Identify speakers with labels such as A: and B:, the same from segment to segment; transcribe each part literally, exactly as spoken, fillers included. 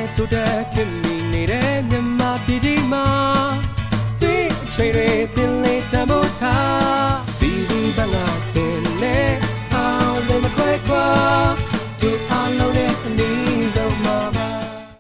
A: to the Kimmy, Nima, Pidima, the trade in late Tamota, see the Banga in late house and a quick walk to unload the knees of Mama.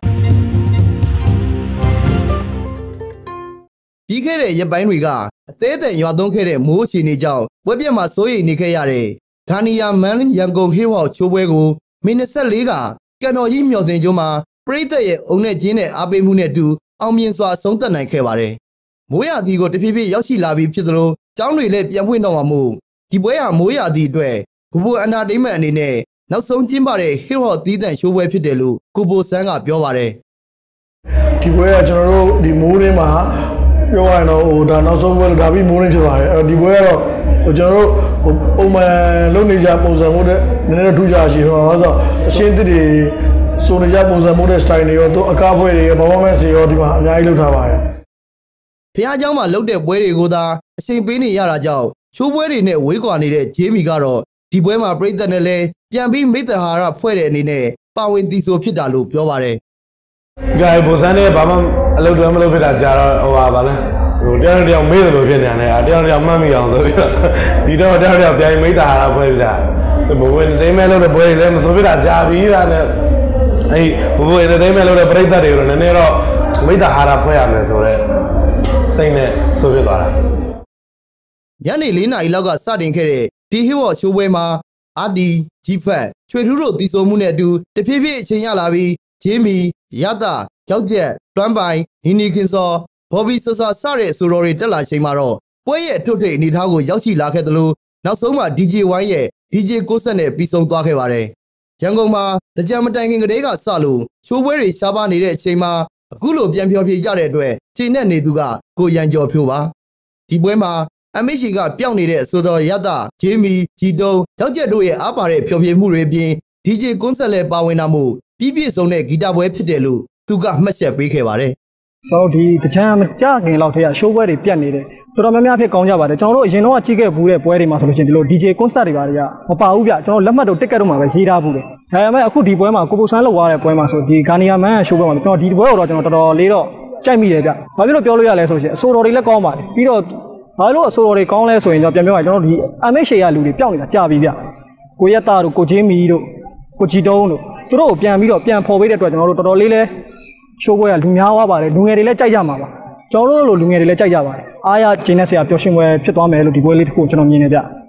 B: ပြီးခဲ့တဲ့ရက်ပိုင်းတွေကအသေးအံရွာသွန်းခဲ့တဲ့မိုးချီနေကြောင်းဝက်ပြက်မှာစိုးရိမ်နေခဲ့ရတဲ့ဌာနီယာမန်ရန်ကုန်ဟေးဝေါချိုးပွဲကိုမိနစ်ဆက်လေးကကန်တော်ကြီးမျှော်စင်ကျိုးမှာပရိသတ်ရဲ့အုံနဲ့ကျင်းတဲ့အားပေးမှုနဲ့အတူအောင်မြင်စွာဆုံးသက်နိုင်ခဲ့ပါတယ်။မိုးရာသီကိုတဖြည်းဖြည်းရောက်ရှိလာပြီးဖြစ်သလိုကျောင်းတွေလည်းပြန်ဖွင့်တော့မှာမို့ဒီပွဲဟာမိုးရာသီအတွက်ဘူဘူအန်တာတိတ်မန့်အနေနဲ့နောက်ဆုံးကျင်းပတဲ့ဟေးဝေါသီးသန့်ရှိုးပွဲဖြစ်တယ်လို့ကိုဘိုဆန်းကပြောပါတယ်
C: ။ဒီပွဲကကျွန်တော်တို့ဒီမိုးရင်းမှာပြောရရင်တော့ဟိုဒါနောက်ဆုံးပွဲဒါပြီးမိုးရင်းဖြစ်ပါတယ်အဲ့တော့ဒီပွဲကတော့ဟိုကျွန်တော်တို့ဟိုပုံမှန်လုပ်နေကြပုံစံမျိုးနဲ့နည်းနည်းတော့ထူးခြားရှိတော့ဆိုတော့တရှင်းတစ်တွေစိုးနေကြပုံစံမျိုးနဲ့ style တွေရောသူအကားဖွဲတွေရောဘာမှမစီရောဒီမှာအများကြီးလုပ်ထားပါတယ်
B: ဖះเจ้าမှာလုပ်တဲ့ပွဲတွေကိုသာအချိန်ပေးနေရတာကြောင့်ချိုးပွဲတွေနဲ့ဝေးကွာနေတဲ့ဂျေမီကတော့ဒီပွဲမှာပြိသက်နဲ့လဲပြန်ပြီးမိတ္တဟာရဖွဲ့တဲ့အနေနဲ့ပါဝင်တည်ဆိုဖြစ်တာလို့ပြောပါတယ်
D: ။ကြိုင်ပုံစံနဲ့ဘာမှအလုပ်တွေမလုပ်ဖြစ်တာကြာတော့ဟိုပါဗာလဲဟိုတရားတရားမေးတယ်လို့ဖြစ်နေတယ်။တရားတရားမှတ်မိအောင်ဆိုပြီးဒီတော့တရားတရားပြန်မိတ္တဟာရဖွဲ့ပြတာ။ဘိုးဘွေတိမ်မဲလုပ်တဲ့ပွဲတွေလည်းမဆိုဖြစ်တာကြာပြီးတာနဲ့အဲ့ဘိုးဘွေတိမ်မဲလုပ်တဲ့ပြိသက်တွေကိုလည်းနည်းနည်းတော့မိတ္တဟာရဖွဲ့ရမယ်ဆိုတော့စိတ်နဲ့ဆိုဖြစ်သွားတာ
B: ညနေလေးနာရီလောက်ကစတင်ခဲ့တဲ့ဒီဟီဝေါ်ရှိုးပွဲမှာအာဒီဂျီဖတ်ချွေထူးတို့တီဆိုမှုနဲ့အတူတဖြည်းဖြည်းအချိန်ရလာပြီးဂျေမီရတာယောက်ကျက်တွမ်းပိုင်နီနီခင်စောဘော်ဘီဆဆာစတဲ့အဆိုတော်တွေတက်လာချိန်မှာတော့ပွဲရဲ့ထုတ်ထိပ်အနေထားကိုရောက်ရှိလာခဲ့သလိုနောက်ဆုံးမှာ ဒီဂျေ ဝိုင်းရဲ့ ဒီဂျေ ကိုဆက်နဲ့ပြီးဆုံးသွားခဲ့ပါတယ်ရန်ကုန်မှာကြံမတိုင်ခင်ကတည်းကစလို့ရှိုးပွဲတွေရှားပါနေတဲ့အချိန်မှာအခုလိုပြန်ဖြောပြကြတဲ့အတွက်ချိန်နဲ့နေသူကကိုရန်ကျော်ဖြိုးပါဒီပွဲမှာအမေရှိကပျောက်နေတဲ့အဆိုတော်ရတာဂျေမီဂျီတုံယောက်ကျက်တို့ရဲ့အားပါတဲ့ဖြောပြမှုတွေအပြင် ဒီဂျေ ကွန်းဆက်လည်းပါဝင်တာမို့ပြည့်ပြည့်စုံတဲ့ဂီတပွဲဖြစ်တယ်လို့သူကမှတ်ချက်ပေးခဲ့ပါတယ်
E: ကျွန်တော်ဒီတချမ်းမကြခင်လောက်ထဲကရှိုးပွဲတွေပြတ်နေတယ်တော်တော်များများဖြစ်ကောင်းကြပါတယ်ကျွန်တော်တို့အရင်တော့ကြီးခဲ့ဘူးတဲ့ပွဲတွေမှာဆိုလို့ရှိရင်ဒီလို ဒီဂျေ ကွန်းဆက်တွေပါတွေကမပါဘူးဗျကျွန်တော်လက်မှတ်တို့တစ်ကက်တို့မှာပဲရေးထားဘူးတယ်ဒါပေမဲ့အခုဒီပွဲမှာကိုပိုဆန်းလောက်သွားတဲ့ပွဲမှာဆိုဒီဂါနီယာမန်ရှိုးပွဲမှာကျွန်တော်ဒီပွဲကိုတော့ကျွန်တော်တော်တော်လေးတော့ကြိုက်မိတယ်ဗျဘာဖြစ်လို့ပြောလို့ရလဲဆိုရှင်အဆိုတော်တွေလည်းကောင်းပါတယ်ပြီးတော့ဘာလို့အဆိုတော်တွေကောင်းလဲဆိုရင်တော့ပြန်ပြောရရင်ကျွန်တော်ဒီအမေရှေရလူတွေပျောက်နေတာကြာပြီဗျကိုရက်တာတို့ကိုချင်းမီတို့ကိုဂျီတုံးတို့သူတို့ကိုပြန်ပြီးတော့ပြန်ဖော်ပေးတဲ့အတွက်ကျွန်တော်တို့တော်တော်လေးလဲရှိုးပွဲကလူများသွားပါတယ်လူငယ်တွေလည်းကြိုက်ကြမှာပါကျွန်တော်တို့လိုလူငယ်တွေလည်းကြိုက်ကြပါတယ်အားရကျင်းတဲ့ဆရာပျော်ရွှင်ပွဲဖြစ်သွားမယ်လို့ဒီပွဲလေးတစ်ခုကျွန်တော်မြင်နေကြ